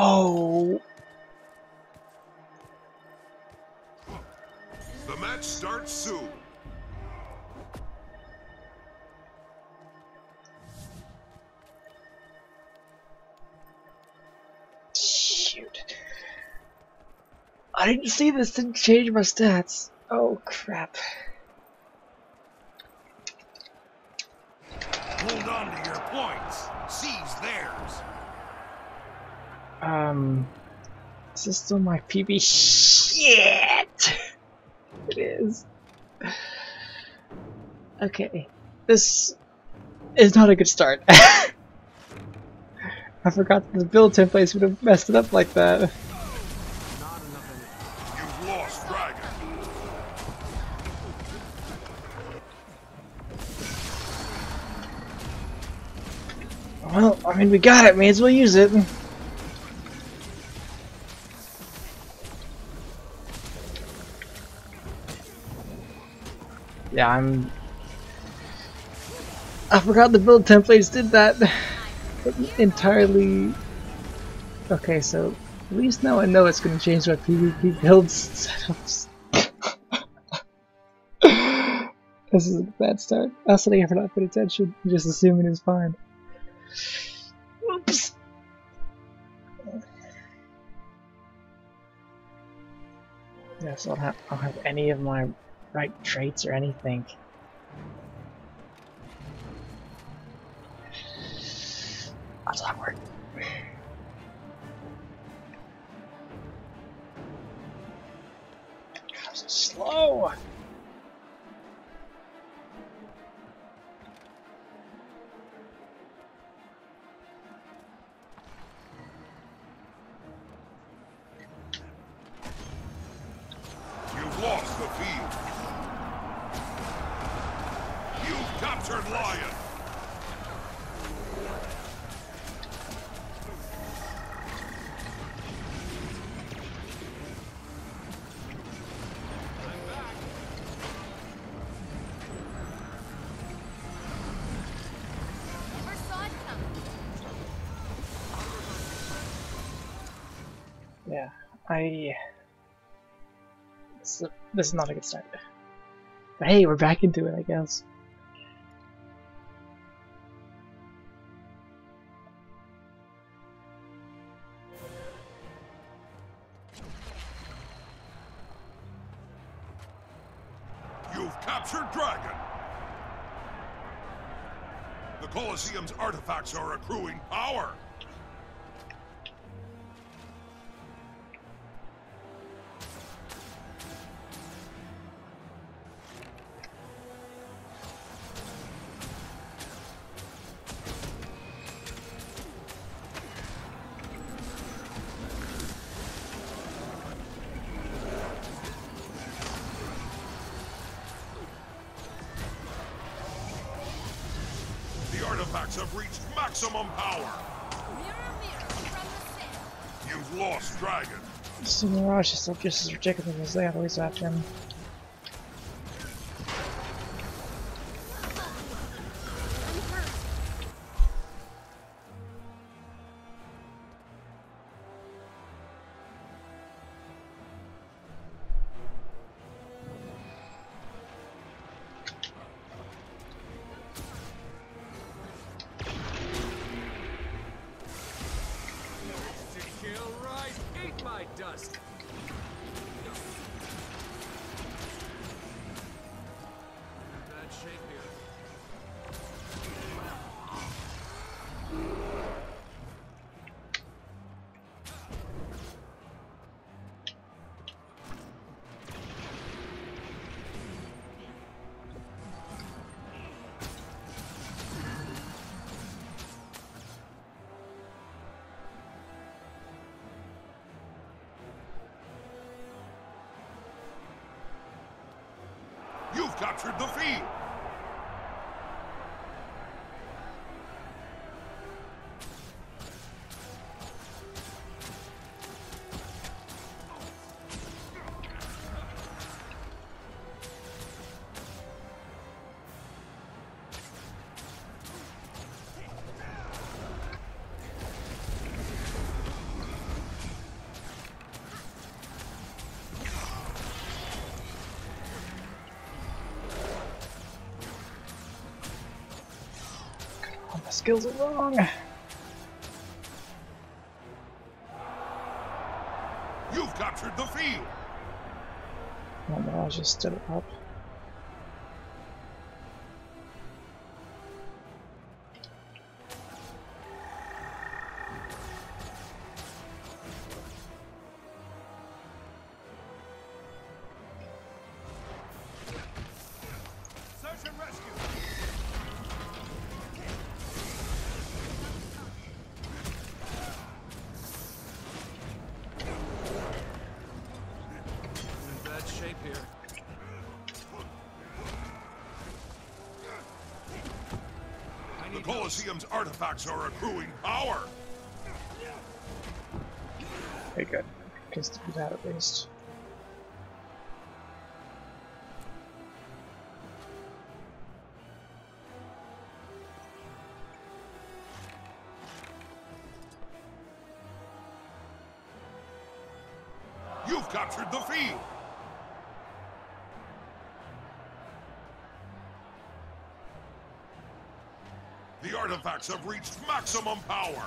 Oh. The match starts soon. Shoot. I didn't see this didn't change my stats. Oh crap. Hold on to your points. Seize theirs. Is this still my PB? Shit! It is. Okay. This is not a good start. I forgot that the build templates would have messed it up like that. You've lost, Dragon. Well, I mean, we got it. May as well use it. Yeah, I forgot the build templates did that entirely. Okay, so at least now I know it's going to change my PvP builds setups. This is a bad start. I was sitting here for not paying attention, just assuming it's fine. Oops. Yeah, so I don't have any of my right traits or anything. How's that work? God, so slow. You've lost the field. You've captured Lion. Yeah, this is not a good start. But hey, we're back into it, I guess. You've captured Dragon. The Colosseum's artifacts are accruing power. The artifacts have reached maximum power. You've lost, Dragon. This Mirage is still just as ridiculous as they always after him. Dust. Bad shape here. You've captured the field. skills are wrong. You've captured the field. Oh no, I just stood it up. Search and rescue. In bad shape here. The Colosseum's artifacts are accruing power. Okay, good. Gets to do that at least. You've captured the field. The artifacts have reached maximum power.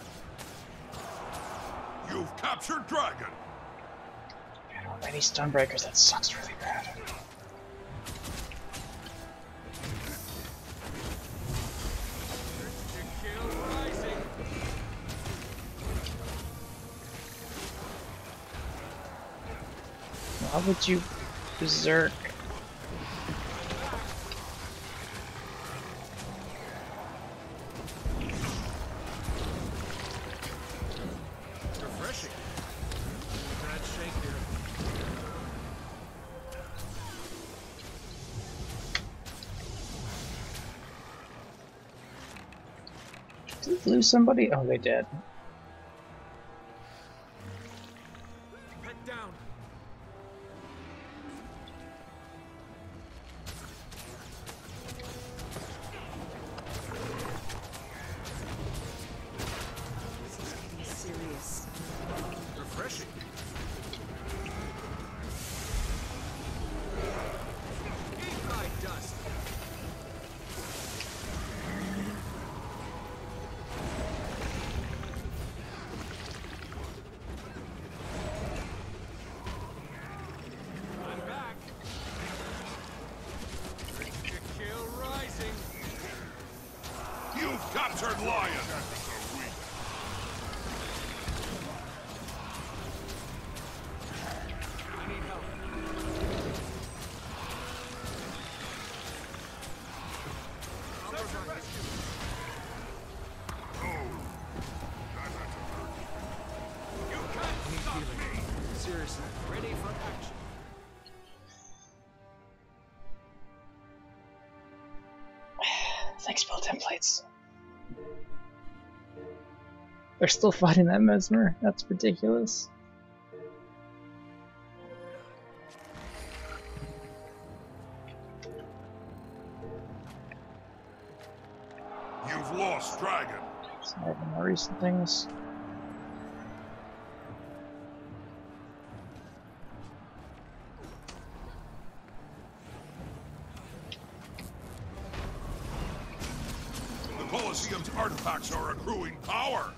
You've captured Dragon. I don't have any Stonebreakers, that sucks really bad. Kill rising. Why would you berserk? Refreshing. In bad shape here. Did they lose somebody? Oh, they did. Head down. This is getting serious. Refreshing. Eat my dust. I'm back. Kill rising. You've captured Lion. I need help. I'll provide. You can't stop me. Seriously, ready for action. Thanks, build templates. They're still fighting that Mesmer. That's ridiculous. You've lost Dragon. Some of the more recent things. The Colosseum's artifacts are accruing power.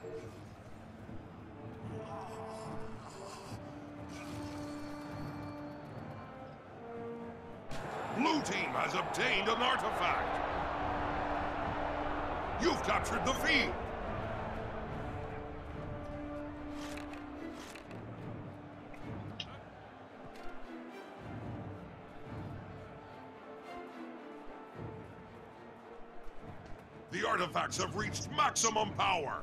Blue team has obtained an artifact. You've captured the field. The artifacts have reached maximum power.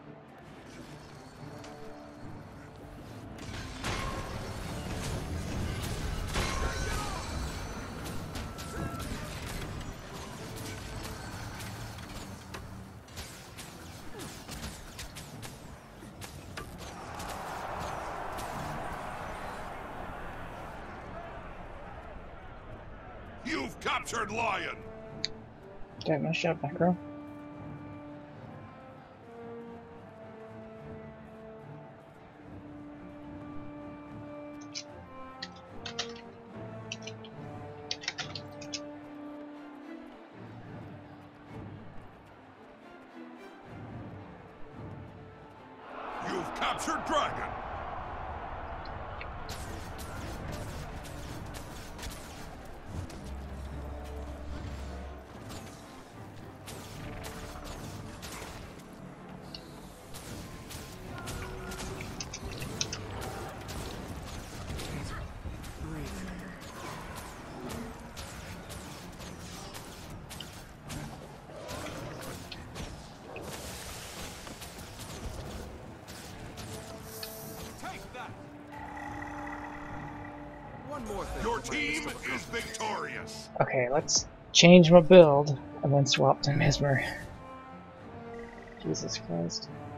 You've captured Lion. Okay, nice job, Necro. captured dragon. One more thing. Your team is victorious. Okay, let's change my build and then swap to Mesmer. Jesus Christ.